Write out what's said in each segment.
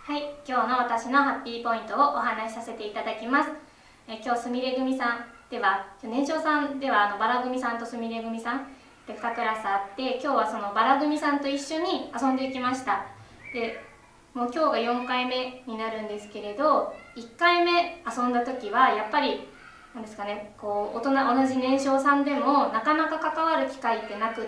はい、今日の私のハッピーポイントをお話しさせていただきます。今日すみれ組さんでは、年少さんではバラ組さんとすみれ組さんで2クラスあって、今日はそのバラ組さんと一緒に遊んでいきました。でもう今日が4回目になるんですけれど、1回目遊んだ時はやっぱりなんですかね、こう同じ年少さんでもなかなか関わる機会ってなくって、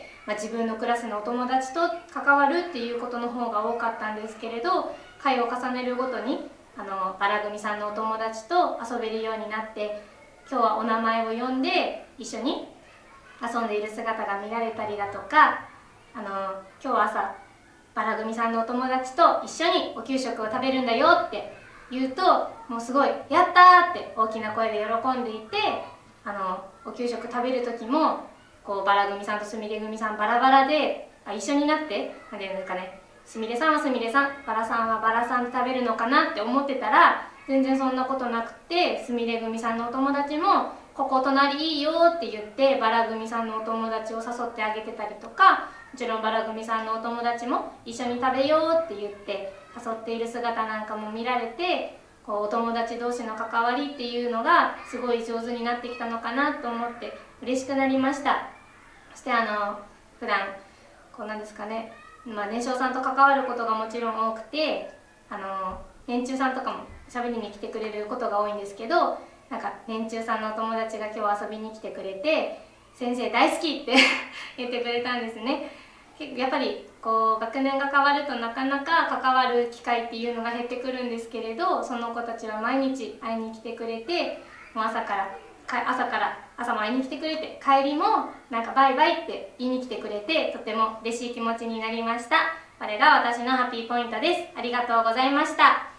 自分のクラスのお友達と関わるっていうことの方が多かったんですけれど、回を重ねるごとにバラ組さんのお友達と遊べるようになって、今日はお名前を呼んで一緒に遊んでいる姿が見られたりだとか、今日は朝バラ組さんのお友達と一緒にお給食を食べるんだよって言うと、もうすごい「やった!」って大きな声で喜んでいて、お給食食べる時もこうバラ組さんとすみれ組さんバラバラで一緒になって、なんていうんですかね、すみれさんはすみれさん、バラさんはバラさんで食べるのかなって思ってたら、全然そんなことなくて、すみれ組さんのお友達も「ここ隣いいよ」って言ってバラ組さんのお友達を誘ってあげてたりとか、もちろんバラ組さんのお友達も一緒に食べようって言って誘っている姿なんかも見られて、こうお友達同士の関わりっていうのがすごい上手になってきたのかなと思って嬉しくなりました。そして普段こうなんですかね、年少さんと関わることがもちろん多くて、年中さんとかも喋りに来てくれることが多いんですけど、なんか年中さんのお友達が今日遊びに来てくれて「先生大好き」って言ってくれたんですね。やっぱりこう学年が変わるとなかなか関わる機会っていうのが減ってくるんですけれど、その子たちは毎日会いに来てくれて、もう朝も会いに来てくれて、帰りもなんかバイバイって言いに来てくれて、とても嬉しい気持ちになりました。これが私のハッピーポイントです。ありがとうございました。